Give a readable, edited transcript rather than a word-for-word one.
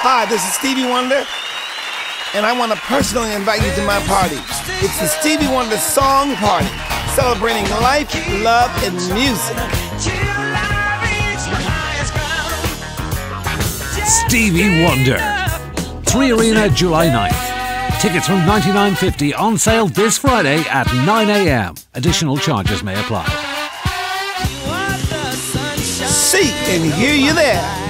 Hi, this is Stevie Wonder, and I want to personally invite you to my party. It's the Stevie Wonder Song Party, celebrating life, love, and music. Stevie Wonder. 3ARENA, July 9th. Tickets from $99.50 on sale this Friday at 9 a.m. Additional charges may apply. See and hear you there.